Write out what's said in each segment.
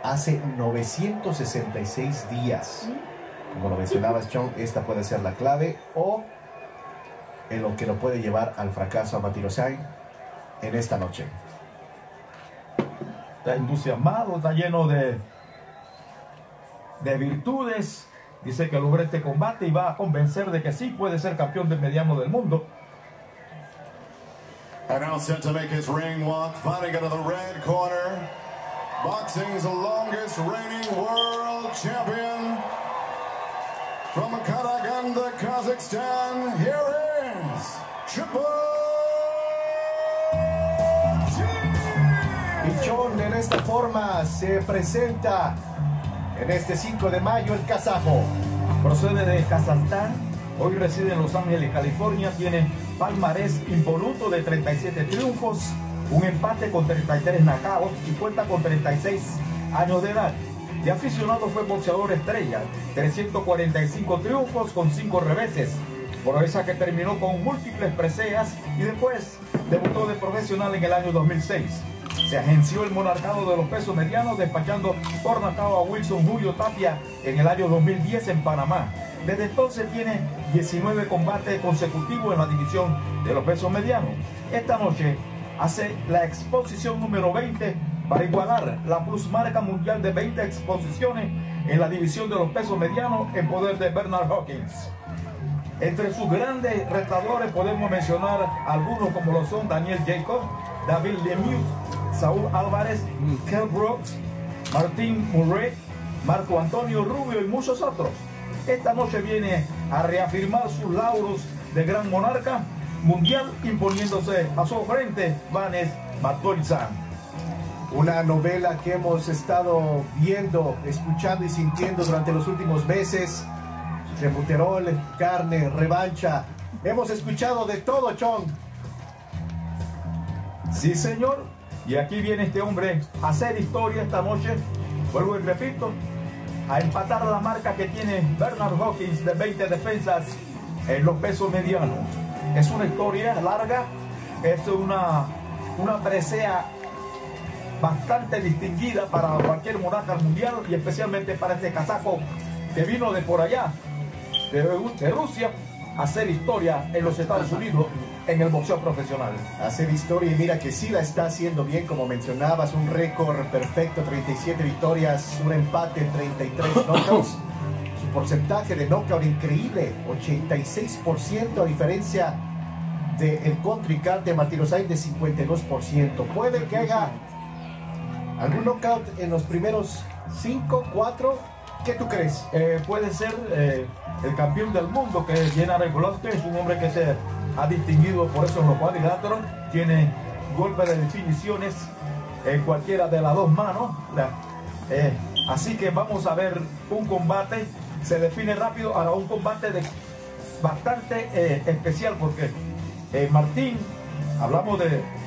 hace 966 días. Como lo mencionabas, Chong, esta puede ser la clave o en lo que lo puede llevar al fracaso a Martirosyan en esta noche. Está entusiasmado, está lleno de virtudes. Dice que logra este combate y va a convencer de que sí puede ser campeón de mediano del mundo. And now set to make his ring walk, fighting out of the red corner, boxing's longest reigning world champion from Karaganda, Kazakhstan. Here is Triple G. Y Chong, en esta forma se presenta en este 5 de mayo el kazajo. Procede de Kazajstán, hoy reside en Los Ángeles, California, tiene palmarés impoluto de 37 triunfos, un empate con 33 knockouts y cuenta con 36 años de edad. De aficionado fue boxeador estrella, 345 triunfos con 5 reveses, por esa que terminó con múltiples preseas y después debutó de profesional en el año 2006. Se agenció el monarcado de los pesos medianos despachando por nocaut a Wilson Julio Tapia en el año 2010 en Panamá. Desde entonces tiene 19 combates consecutivos en la división de los pesos medianos. Esta noche hace la exposición número 20 para igualar la plusmarca mundial de 20 exposiciones en la división de los pesos medianos en poder de Bernard Hopkins. Entre sus grandes retadores podemos mencionar algunos como lo son Daniel Jacob, David Lemieux, Saúl Álvarez, Kell Brooks, Martín Murray, Marco Antonio Rubio y muchos otros. Esta noche viene a reafirmar sus lauros de gran monarca mundial imponiéndose a su frente Vanes Martirosyan. Una novela que hemos estado viendo, escuchando y sintiendo durante los últimos meses. Rebuterol, carne, revancha. Hemos escuchado de todo, Chong. Sí, señor. Y aquí viene este hombre a hacer historia esta noche. Vuelvo y repito, a empatar la marca que tiene Bernard Hopkins de 20 defensas en los pesos medianos. Es una historia larga, es una presea bastante distinguida para cualquier monarca mundial y especialmente para este kazajo que vino de por allá, de Rusia, a hacer historia en los Estados Unidos en el boxeo profesional. Hacer historia, y mira que sí la está haciendo bien, como mencionabas, un récord perfecto, 37 victorias, un empate, 33 knockouts. Su porcentaje de knockout increíble, 86%, a diferencia del contrincante Martirosyan de 52%. Puede que haga algún knockout en los primeros 5, 4. ¿Qué tú crees? Puede ser el campeón del mundo, que es Gennady Golovkin. Es un hombre que se ha distinguido por eso en los cuadriláteros. Tiene golpes de definiciones en cualquiera de las dos manos. Así que vamos a ver un combate. Se define rápido. Ahora un combate bastante especial porque Martín, hablamos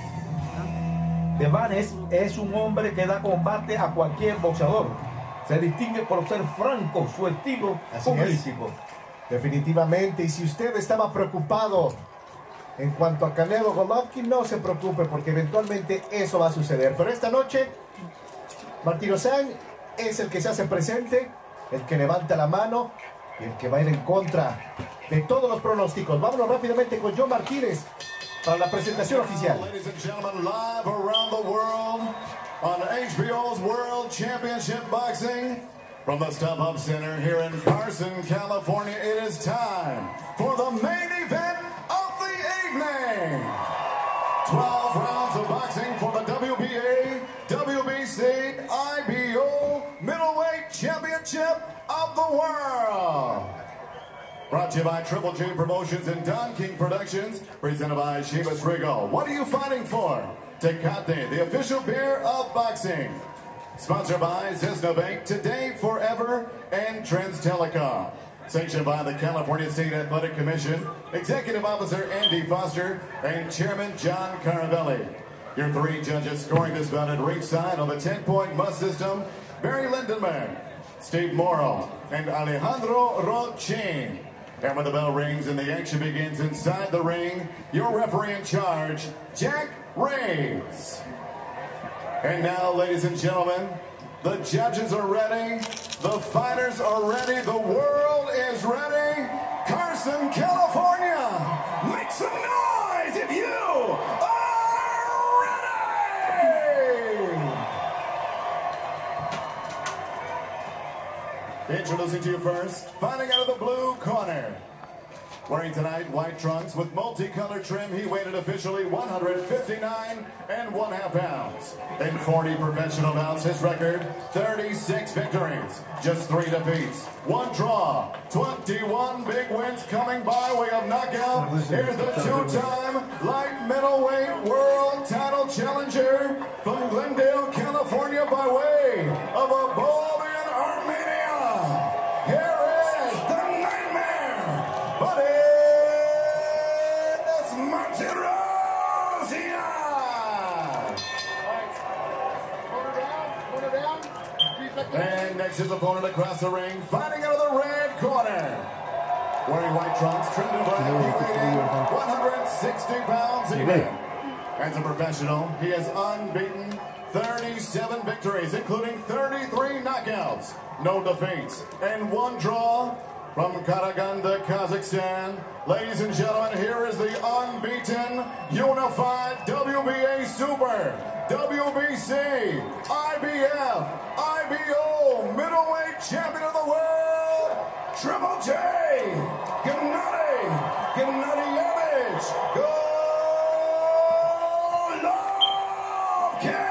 de Vanes, es un hombre que da combate a cualquier boxeador. Se distingue por ser franco, su estilo humorístico. Definitivamente, y si usted estaba preocupado en cuanto a Canelo Golovkin, no se preocupe porque eventualmente eso va a suceder. Pero esta noche, Martirosyan es el que se hace presente, el que levanta la mano y el que va a ir en contra de todos los pronósticos. Vámonos rápidamente con John Martínez para la presentación oficial. Ladies and gentlemen, live around the world on HBO's World Championship Boxing. From the StubHub Center here in Carson, California, it is time for the main event of the evening. 12 rounds of boxing for the WBA, WBC, IBO Middleweight Championship of the World. Brought to you by Triple J Promotions and Don King Productions. Presented by Chivas Regal. What are you fighting for? Tecate, the official beer of boxing. Sponsored by Cisna Bank, Today, Forever, and Trans Telecom. Sanctioned by the California State Athletic Commission, Executive Officer Andy Foster, and Chairman John Caravelli. Your three judges scoring this bout at ringside on the 10-point must system, Barry Lindenman, Steve Morrow, and Alejandro Rochin. And when the bell rings and the action begins inside the ring, your referee in charge, Jack Reyes. And now, ladies and gentlemen, The judges are ready. The fighters are ready. The world is ready. Carson, California, make some noise if you are ready. Introducing to you first, fighting out of the blue corner. Wearing tonight white trunks with multicolored trim, he weighed officially 159.5 pounds. In 40 professional bouts, his record, 36 victories, just 3 defeats, 1 draw, 21 big wins coming by way of knockout. Here's the 2-time light middleweight world title challenger from Glendale, California by way of Abovian, Armenia. Here is the Nightmare, Buddy Martirosyan. And next his opponent across the ring, fighting out of the red corner. Wearing white trunks, trimmed in black, he weighed 160 pounds even. As a professional, he is unbeaten, 37 victories, including 33 knockouts, no defeats, and 1 draw. From Karaganda, Kazakhstan, ladies and gentlemen, here is the unbeaten, unified WBA Super, WBC, IBF, IBO, middleweight champion of the world, Triple J, Gennady Gennadievich Golovkin.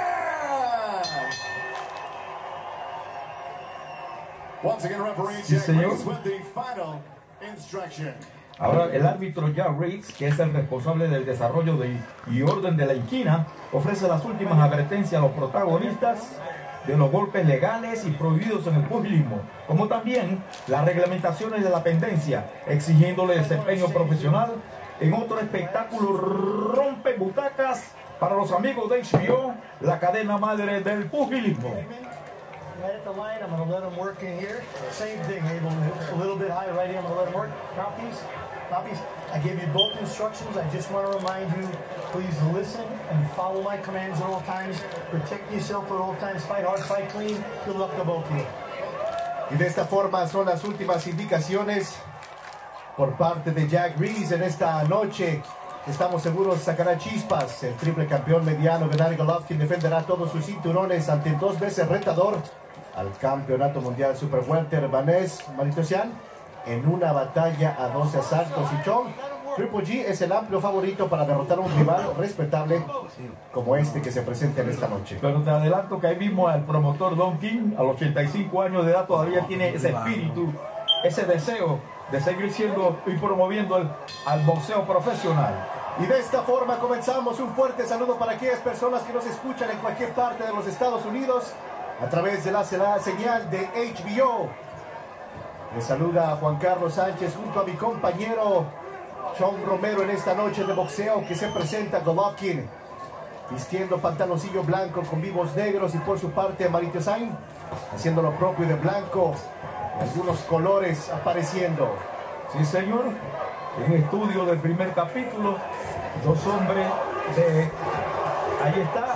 Once again, referee Jack Reese with the final instruction. Ahora el árbitro Jack Reese, que es el responsable del desarrollo y orden de la inquina, ofrece las últimas advertencias a los protagonistas de los golpes legales y prohibidos en el pugilismo, como también las reglamentaciones de la pendencia, exigiéndole desempeño profesional en otro espectáculo rompe butacas para los amigos de HBO, la cadena madre del pugilismo. Right at the line, I'm going to let him work in here. Same thing, Abel, a little bit high right here, I'm going to let him work. Copies, I gave you both instructions. I just want to remind you, please listen and follow my commands at all times. Protect yourself at all times, fight hard, fight clean. Good luck to both of you. Y de esta forma son las últimas indicaciones por parte de Jack Reese en esta noche. Estamos seguros sacará chispas. El triple campeón mediano Gennady Golovkin defenderá todos sus cinturones ante el 2 veces retador al campeonato mundial Super Welter Vanes Martirosyan en una batalla a 12 asaltos. Y Chong, Triple G es el amplio favorito para derrotar a un rival respetable como este que se presenta en esta noche. Pero te adelanto que ahí mismo al promotor Don King, a los 85 años de edad, todavía tiene ese espíritu, ese deseo de seguir siendo y promoviendo al boxeo profesional. Y de esta forma comenzamos. Un fuerte saludo para aquellas personas que nos escuchan en cualquier parte de los Estados Unidos a través de la señal de HBO. Les saluda a Juan Carlos Sánchez junto a mi compañero Sean Romero en esta noche de boxeo que se presenta Golovkin vistiendo pantaloncillo blanco con vivos negros y por su parte Martirosyan haciendo lo propio de blanco y algunos colores apareciendo. Sí, señor. En estudio del primer capítulo, 2 hombres de... Ahí está,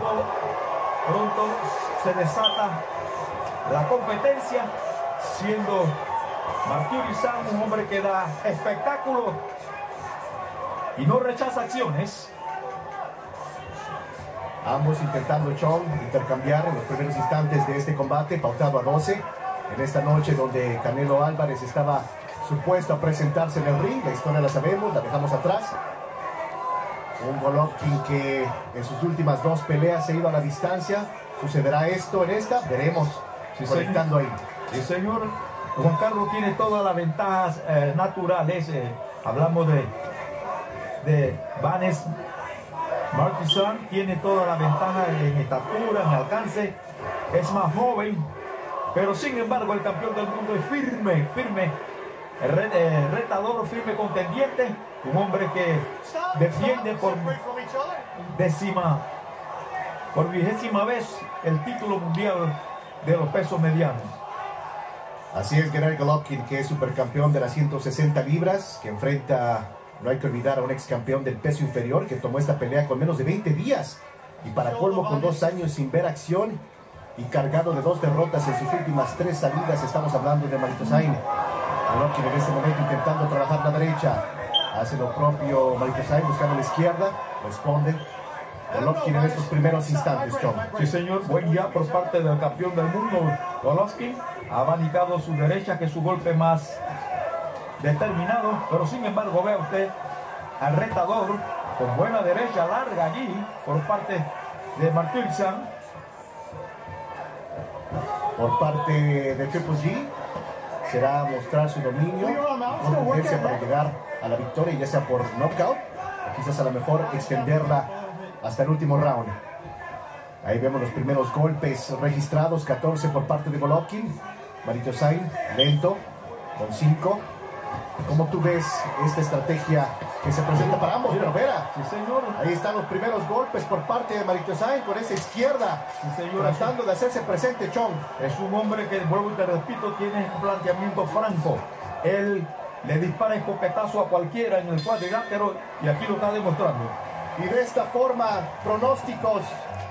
pronto se desata la competencia, siendo Martirosyan un hombre que da espectáculo y no rechaza acciones. Ambos intentando intercambiar en los primeros instantes de este combate, pautado a 12, en esta noche donde Canelo Álvarez estaba supuesto a presentarse en el ring. La historia la sabemos, la dejamos atrás. Un Golovkin que en sus últimas 2 peleas se ha ido a la distancia. ¿Sucederá esto en esta? Veremos. Sí, conectando señor. ahí. Sí, señor. Juan Carlos tiene todas las ventajas naturales. Hablamos de Vanes Martirosyan, tiene toda la ventaja en estatura, en alcance. Es más joven, pero sin embargo el campeón del mundo es firme. Retador, firme contendiente, un hombre que defiende por 20ª vez el título mundial de los pesos medianos. Así es, Gennady Golovkin, que es supercampeón de las 160 libras, que enfrenta, no hay que olvidar, a un ex campeón del peso inferior que tomó esta pelea con menos de 20 días y para colmo con 2 años sin ver acción. y cargado de 2 derrotas en sus últimas 3 salidas. Estamos hablando de Maritosain. Golovkin en este momento intentando trabajar la derecha. Hace lo propio Maritosain buscando la izquierda. Responde Golovkin en estos primeros instantes, John. Sí, señor. Buen ya por parte del campeón del mundo, Golovkin. Ha abanicado su derecha, que es su golpe más determinado. Pero sin embargo, vea usted al retador con buena derecha larga allí por parte de Martirsan. Por parte de Triple G será mostrar su dominio y contendencia para llegar a la victoria, ya sea por knockout o quizás a lo mejor extenderla hasta el último round. Ahí vemos los primeros golpes registrados, 14 por parte de Golovkin. Maritosain lento con 5. ¿Cómo tú ves esta estrategia que se presenta para ambos? Pero verá, Sí, señor. ahí están los primeros golpes por parte de Maritosain con esa izquierda, Sí, señor. tratando de hacerse presente, Chong. Es un hombre que, vuelvo y te repito, tiene un planteamiento franco. Él le dispara escopetazo a cualquiera en el cuadrilátero y aquí lo está demostrando. Y de esta forma, pronósticos